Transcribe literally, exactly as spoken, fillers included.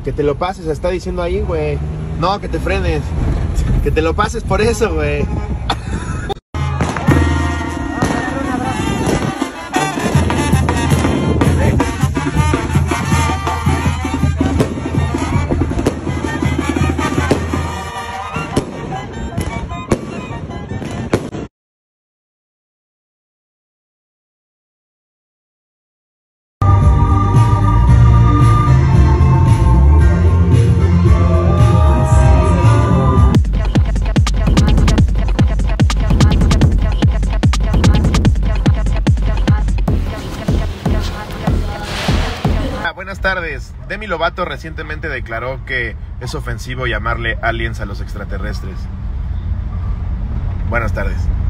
Que te lo pases, está diciendo ahí, güey. No, que te frenes. Que te lo pases por eso, güey. Buenas tardes. Demi Lovato recientemente declaró que es ofensivo llamarle aliens a los extraterrestres. Buenas tardes.